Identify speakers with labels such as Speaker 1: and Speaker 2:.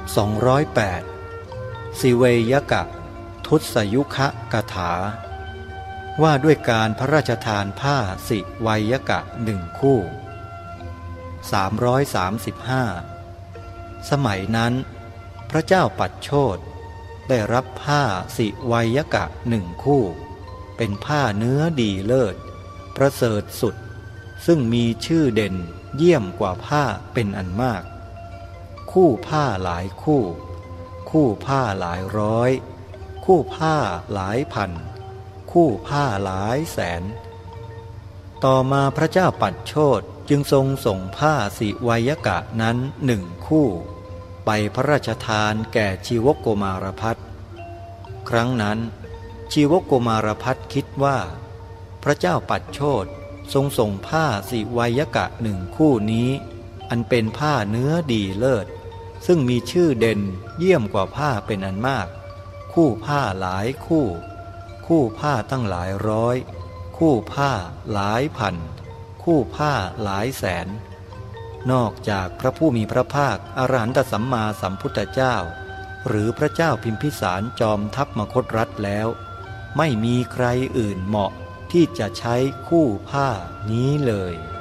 Speaker 1: 208สิเวยกะทุสยุคะกถาว่าด้วยการพระราชทานผ้าสิไวยกะหนึ่งคู่335สมัยนั้นพระเจ้าปัดโชติได้รับผ้าสิไวยกะหนึ่งคู่เป็นผ้าเนื้อดีเลิศประเสริฐสุดซึ่งมีชื่อเด่นเยี่ยมกว่าผ้าเป็นอันมากคู่ผ้าหลายคู่คู่ผ้าหลายร้อยคู่ผ้าหลายพันคู่ผ้าหลายแสนต่อมาพระเจ้าปัดโชติจึงทรงส่งผ้าสิไวยกะนั้นหนึ่งคู่ไปพระราชทานแก่ชีวกโกมารพัสครั้งนั้นชีวกโกมารพัสคิดว่าพระเจ้าปัดโชติทรงส่งผ้าสิไวยกะหนึ่งคู่นี้อันเป็นผ้าเนื้อดีเลิศซึ่งมีชื่อเด่นเยี่ยมกว่าผ้าเป็นอันมากคู่ผ้าหลายคู่คู่ผ้าตั้งหลายร้อยคู่ผ้าหลายพันคู่ผ้าหลายแสนนอกจากพระผู้มีพระภาคอรหันตสัมมาสัมพุทธเจ้าหรือพระเจ้าพิมพิสารจอมทัพมคธรัฐแล้วไม่มีใครอื่นเหมาะที่จะใช้คู่ผ้านี้เลย